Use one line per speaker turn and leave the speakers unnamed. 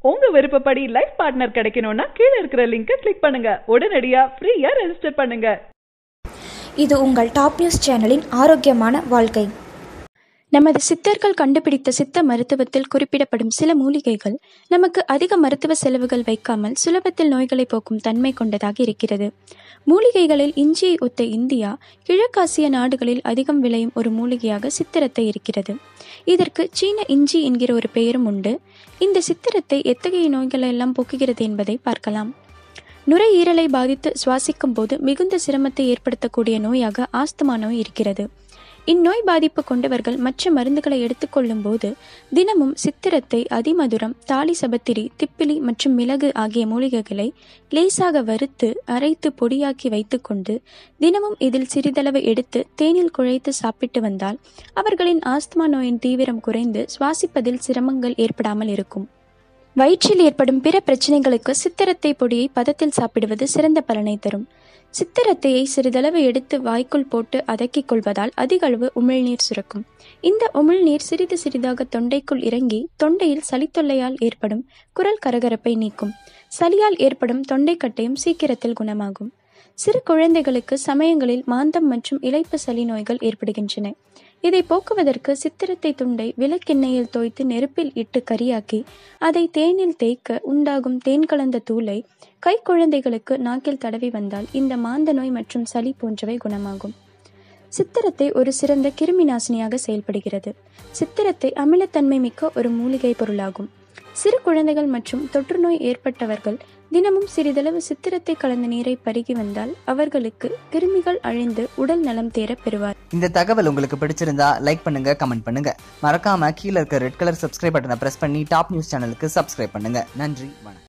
உங்க விருப்பப்படி life partner கிடைக்கணும்னா கீழ இருக்கிற லிங்கை கிளிக் பண்ணுங்க. உடனடியா ஃப்ரீயா ரெஜிஸ்டர் பண்ணுங்க.
இது உங்கள் டாப் நியூஸ் சேனலின் ஆரோக்கியமான வாழ்க்கை.
நமது சித்தர்கள் கண்டுபிடித்த சித்த மருத்துவத்தில் குறிப்பிடப்படும் சில மூலிகைகள் நமக்கு அதிக மருத்துவ செலவுகள் வைக்காமல் சுலபத்தில் நோய்களை போக்கும் தன்மை கொண்டதாக இருக்கிறது. மூலிகைகளில் இஞ்சியை ஒத்த இந்தியா கிழக்காசிய நாடுகளில் அதிகம் விளையும் ஒரு மூலிகையாக சித்திரத்தை இருக்கிறது. இதற்கு சீன இஞ்சி என்கிற ஒரு பெயரும் உண்டு. இந்த சித்திரத்தை எத்தகைய நோய்களெல்லாம் போக்குகிறது என்பதை பார்க்கலாம். நுரையீரலை பாதித்து சுவாசிக்கும் போது மிகுந்த சிரமத்தை ஏற்படுத்தக்கூடிய நோயாக ஆஸ்துமா நோய் இருக்கிறது. இந்நோய் பாதிப்பு கொண்டவர்கள் மற்ற மருந்துகளை எடுத்துக்கொள்ளும் போது தினமும் சித்திரத்தை, அதிமதுரம், தாலி சபத்திரி, திப்பிலி மற்றும் மிளகு ஆகிய மூலிகைகளை லேசாக வறுத்து அரைத்து பொடியாக்கி வைத்துக்கொண்டு தினமும் இதில் சிறிதளவு எடுத்து தேனில் குழைத்து சாப்பிட்டு வந்தால் அவர்களின் ஆஸ்துமா நோயின் தீவிரம் குறைந்து சுவாசிப்பதில் சிரமங்கள் ஏற்படாமல் இருக்கும். வயிற்றில் ஏற்படும் பிற பிரச்சனைகளுக்கு சித்திரத்தை பொடியை பதத்தில் சாப்பிடுவது சிறந்த பலனை தரும். சித்திரத்தையை சிறிதளவு எடுத்து வாய்க்குள் போட்டு அதக்கிக் கொள்வதால் அதிக அளவு உமிழ்நீர் சுரக்கும். இந்த உமிழ்நீர் சிறிது சிறிதாக தொண்டைக்குள் இறங்கி தொண்டையில் சளித்தொல்லையால் ஏற்படும் குரல் கரகரப்பை நீக்கும். சளியால் ஏற்படும் தொண்டைக்கட்டையும் சீக்கிரத்தில் குணமாகும். சிறு குழந்தைகளுக்கு சமயங்களில் மாந்தம் மற்றும் இளைப்பு சளி நோய்கள் ஏற்படுகின்றன. இதை போக்குவதற்கு சித்திரத்தை துண்டை விளக்கெண்ணெயில் தோய்த்து நெருப்பில் இட்டு கரியாக்கி அதை தேனில் தேய்க்க உண்டாகும் தேன் கலந்த தூளை கை குழந்தைகளுக்கு நாக்கில் தடவி வந்தால் இந்த மாந்த நோய் மற்றும் சளி போன்றவை குணமாகும். சித்திரத்தை ஒரு சிறந்த கிருமி நாசினியாக செயல்படுகிறது. சித்திரத்தை அமிலத்தன்மை மிக்க ஒரு மூலிகை பொருளாகும். சிறு குழந்தைகள் மற்றும் தொற்று நோய் ஏற்பட்டவர்கள் தினமும் சிறிதளவு சித்திரத்தை கலந்த நீரை பருகி வந்தால் அவர்களுக்கு கிருமிகள் அழிந்து உடல் நலம் தேர பெறுவார்.
இந்த தகவல் உங்களுக்கு பிடிச்சிருந்தா லைக் பண்ணுங்க, கமெண்ட் பண்ணுங்க. மறக்காம கீழே இருக்க ரெட் கலர் சப்ஸ்கிரைப் பட்டனை பிரஸ் பண்ணி டாப் நியூஸ் சேனலுக்கு சப்ஸ்கிரைப் பண்ணுங்க. நன்றி, வணக்கம்.